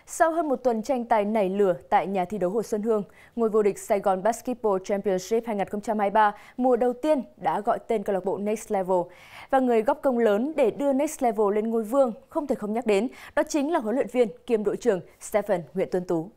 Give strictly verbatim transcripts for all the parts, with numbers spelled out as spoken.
Sau hơn một tuần tranh tài nảy lửa tại nhà thi đấu Hồ Xuân Hương, ngôi vô địch Sài Gòn Basketball Championship hai nghìn không trăm hai mươi ba mùa đầu tiên đã gọi tên câu lạc bộ Next Level. Và người góp công lớn để đưa Next Level lên ngôi vương không thể không nhắc đến, đó chính là huấn luyện viên kiêm đội trưởng Stephen Nguyễn Tuấn Tú.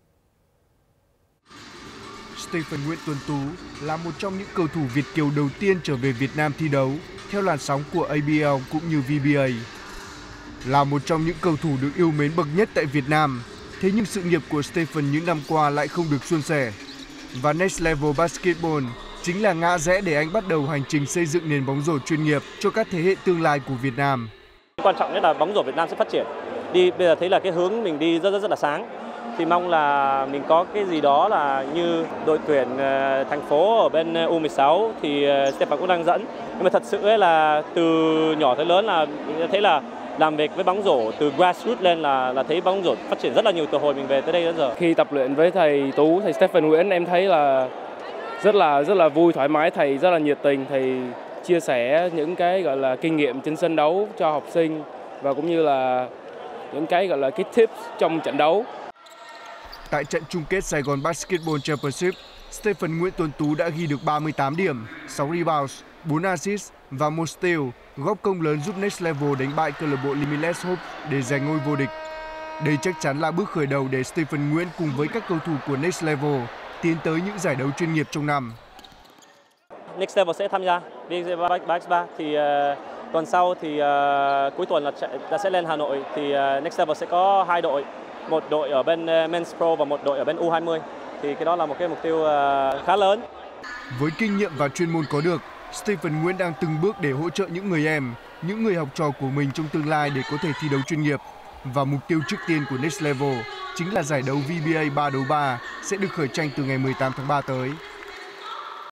Stephen Nguyễn Tuấn Tú là một trong những cầu thủ Việt kiều đầu tiên trở về Việt Nam thi đấu theo làn sóng của a bê lờ cũng như vê bê a. Là một trong những cầu thủ được yêu mến bậc nhất tại Việt Nam, thế nhưng sự nghiệp của Stephen những năm qua lại không được suôn sẻ. Và Next Level Basketball chính là ngã rẽ để anh bắt đầu hành trình xây dựng nền bóng rổ chuyên nghiệp cho các thế hệ tương lai của Việt Nam. Quan trọng nhất là bóng rổ Việt Nam sẽ phát triển. Đi bây giờ thấy là cái hướng mình đi rất rất rất là sáng. Thì mong là mình có cái gì đó là như đội tuyển thành phố ở bên u mười sáu thì Stephen cũng đang dẫn. Nhưng mà thật sự ấy là từ nhỏ tới lớn là mình thấy là làm việc với bóng rổ từ grassroots lên là là thấy bóng rổ phát triển rất là nhiều từ hồi mình về tới đây đến giờ. Khi tập luyện với thầy Tú, thầy Stephen Nguyễn, em thấy là rất là rất là vui, thoải mái, thầy rất là nhiệt tình, thầy chia sẻ những cái gọi là kinh nghiệm trên sân đấu cho học sinh và cũng như là những cái gọi là cái tips trong trận đấu. Tại trận chung kết Sài Gòn Basketball Championship, Stephen Nguyễn Tuấn Tú đã ghi được ba mươi tám điểm, sáu rebounds, bốn assist và một steal, góp công lớn giúp Next Level đánh bại câu lạc bộ Limitless Hope để giành ngôi vô địch. Đây chắc chắn là bước khởi đầu để Stephen Nguyễn cùng với các cầu thủ của Next Level tiến tới những giải đấu chuyên nghiệp trong năm. Next Level sẽ tham gia bê ích ba thì uh, tuần sau thì uh, cuối tuần là, là sẽ lên Hà Nội thì uh, Next Level sẽ có hai đội, một đội ở bên uh, Men's Pro và một đội ở bên u hai mươi. Thì cái đó là một cái mục tiêu uh, khá lớn. Với kinh nghiệm và chuyên môn có được, Stephen Nguyễn đang từng bước để hỗ trợ những người em, những người học trò của mình trong tương lai để có thể thi đấu chuyên nghiệp. Và mục tiêu trước tiên của Next Level chính là giải đấu vê bê a ba đấu ba sẽ được khởi tranh từ ngày mười tám tháng ba tới.